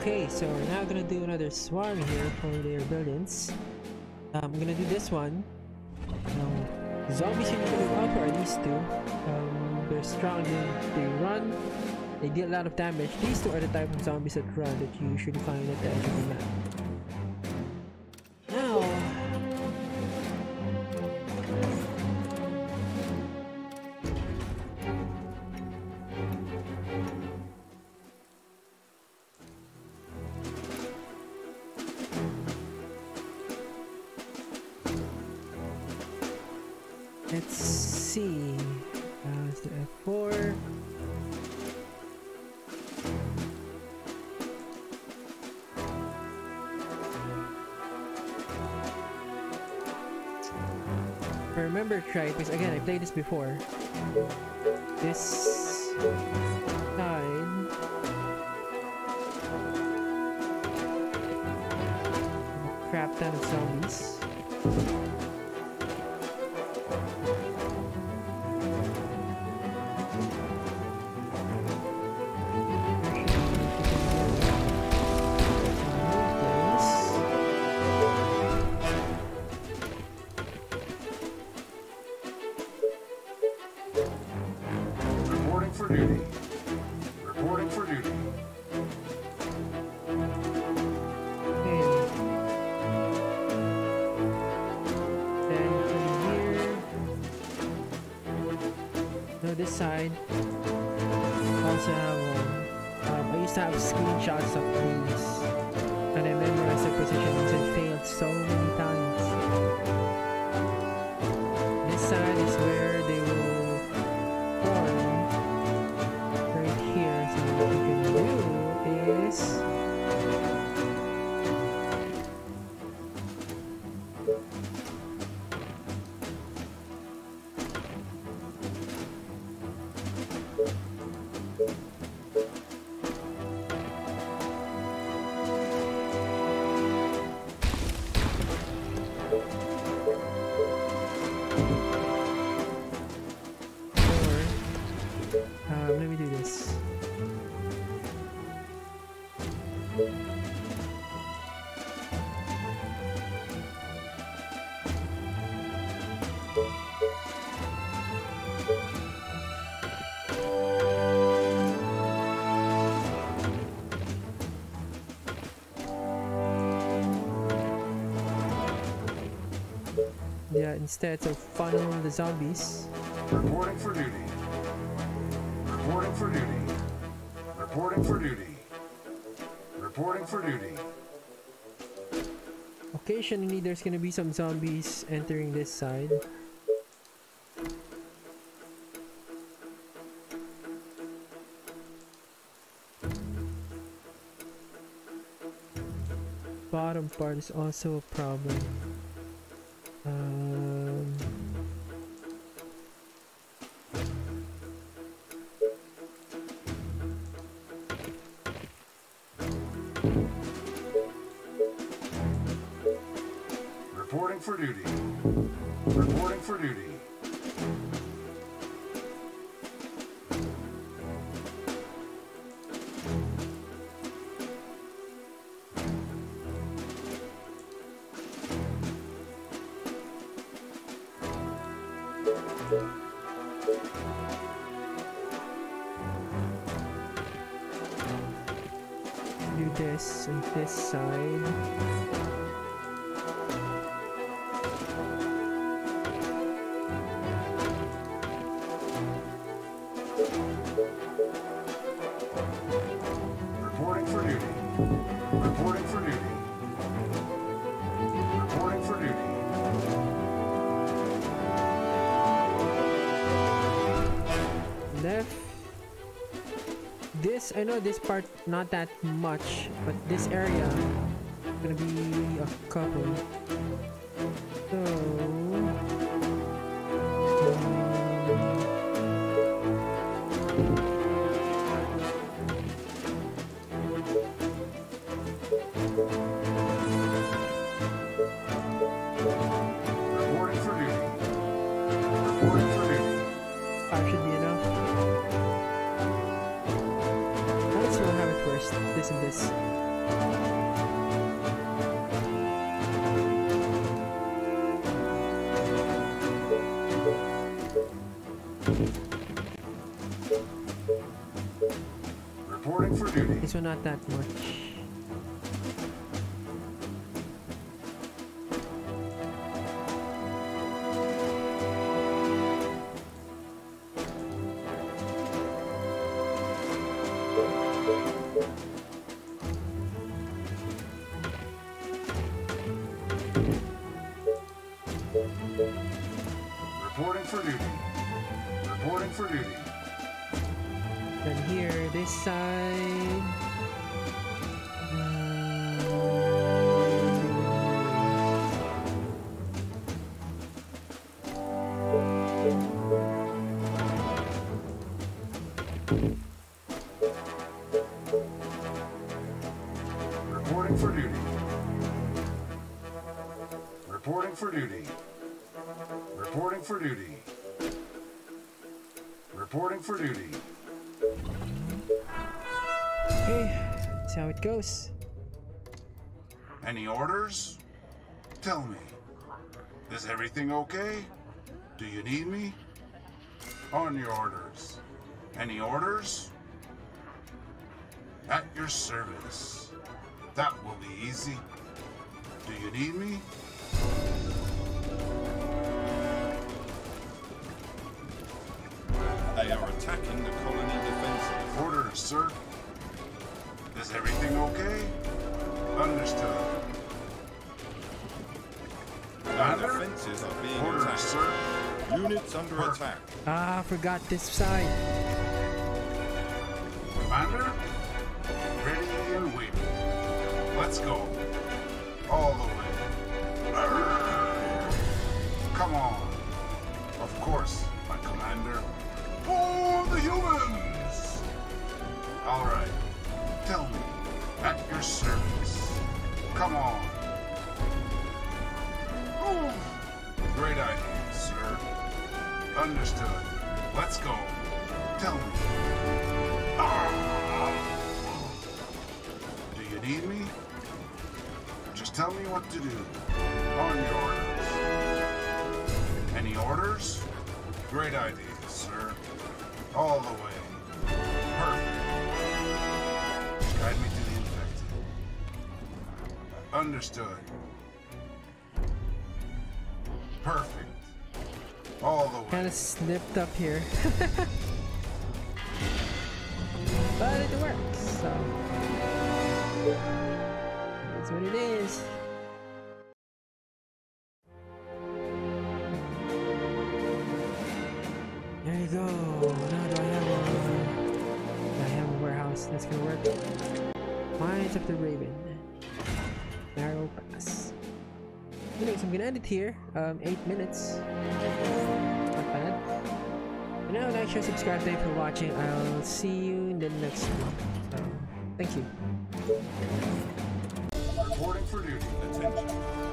Okay, so we're now gonna do another swarm here for their brilliance. I'm gonna do this one. Zombies you need to move up, or at least two. They're strong, they run, they deal a lot of damage. These two are the type of zombies that run that you usually find at the edge of the map. Now, let's see. It's the F4. I remember try because again I played this before. This side crap ton of zombies. For duty. Reporting for duty. Okay. Then from here, no, this side. Also have one. I used to have screenshots of these, and I memorized the positions and failed so many times. This side is where they will form. So what you can do is let me do this. Yeah, instead of finding the zombies. Reporting for duty. Reporting for duty. Reporting for duty. Reporting for duty. Occasionally there's gonna be some zombies entering this side. Bottom part is also a problem. Reporting for duty. Reporting for duty. Do this on this side. Reporting for duty. Reporting for duty. Reporting for duty. Left. This, I know this part not that much, but this area gonna be a couple. So Reporting for duty. Reporting for duty. 5 should be enough. Let's see what happens first. This and this. Reporting for duty. This one not that much. Reporting for duty. Reporting for duty. Then here, this side. Reporting for duty. Reporting for duty. Reporting for duty. Reporting for duty. Okay, that's how it goes. Any orders? Tell me. Is everything okay? Do you need me? On your orders. Any orders? At your service. That will be easy. Do you need me? They are attacking the colony defenses. Orders, sir. Is everything okay? Understood. The Commander? defenses are being Orders, attacked. sir. Units under attack. Ah, I forgot this side. Commander? Ready and waiting. Let's go. All the way. Arrgh. Come on. Of course, my commander. For the humans! All right. Tell me. At your service. Come on. Oh, great idea, sir. Understood. Let's go. Tell me. Ah. Do you need me? Just tell me what to do. On your orders. Any orders? Great idea, sir. All the way. Perfect. Just guide me to the infected. Understood. Perfect. All the way. Kind of slipped up here. But it works, so. That's what it is. There you go. Now do I have a warehouse that's gonna work? Mines of the Raven. Narrow pass. Anyways, I'm gonna end it here. 8 minutes. Not bad. But now, like, share, subscribe. Thank you for watching. I'll see you in the next one. So, thank you. Reporting for duty. Attention.